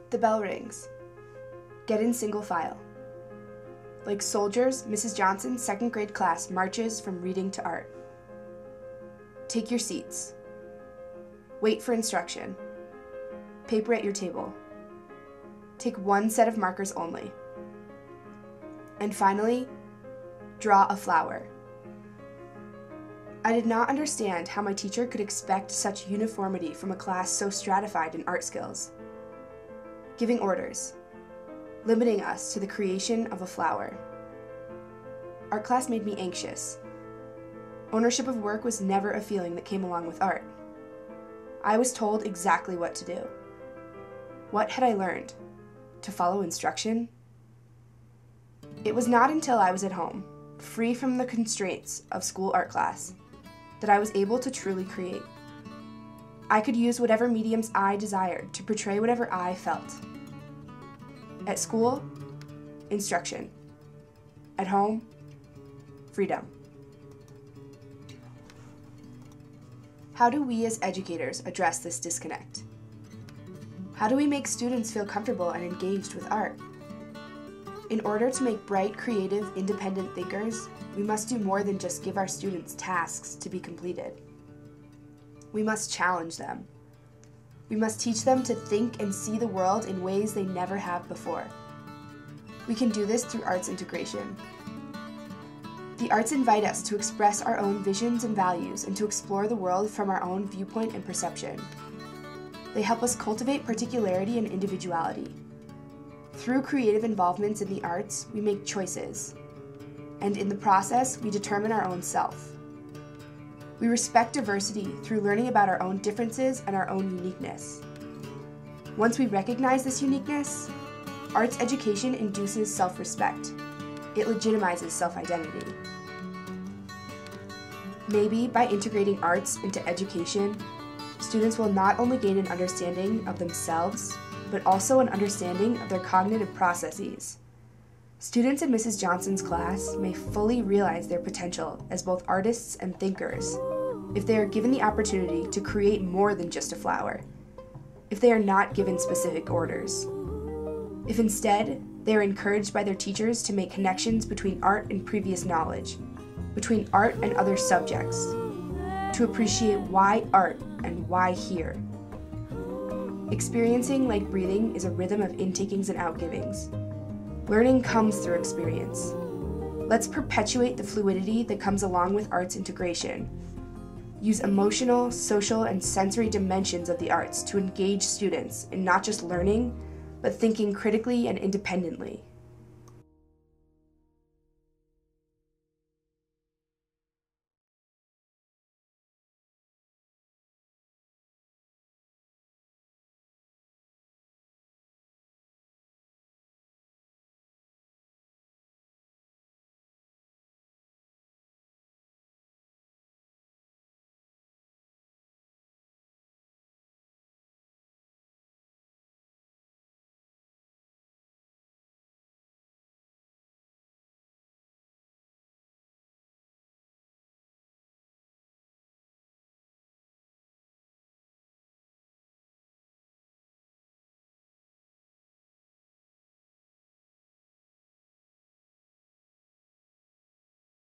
The bell rings. Get in single file. Like soldiers, Mrs. Johnson's second grade class marches from reading to art. Take your seats. Wait for instruction. Paper at your table. Take one set of markers only. And finally, draw a flower. I did not understand how my teacher could expect such uniformity from a class so stratified in art skills. Giving orders, limiting us to the creation of a flower. Art class made me anxious. Ownership of work was never a feeling that came along with art. I was told exactly what to do. What had I learned? To follow instruction? It was not until I was at home, free from the constraints of school art class, that I was able to truly create. I could use whatever mediums I desired to portray whatever I felt. At school, instruction. At home, freedom. How do we as educators address this disconnect? How do we make students feel comfortable and engaged with art? In order to make bright, creative, independent thinkers, we must do more than just give our students tasks to be completed. We must challenge them. We must teach them to think and see the world in ways they never have before. We can do this through arts integration. The arts invite us to express our own visions and values and to explore the world from our own viewpoint and perception. They help us cultivate particularity and individuality. Through creative involvements in the arts, we make choices, and in the process, we determine our own self. We respect diversity through learning about our own differences and our own uniqueness. Once we recognize this uniqueness, arts education induces self-respect. It legitimizes self-identity. Maybe by integrating arts into education, students will not only gain an understanding of themselves, but also an understanding of their cognitive processes. Students in Mrs. Johnson's class may fully realize their potential as both artists and thinkers if they are given the opportunity to create more than just a flower, if they are not given specific orders. If instead, they are encouraged by their teachers to make connections between art and previous knowledge, between art and other subjects, to appreciate why art and why here. Experiencing, like breathing, is a rhythm of intakings and outgivings. Learning comes through experience. Let's perpetuate the fluidity that comes along with arts integration. Use emotional, social, and sensory dimensions of the arts to engage students in not just learning, but thinking critically and independently.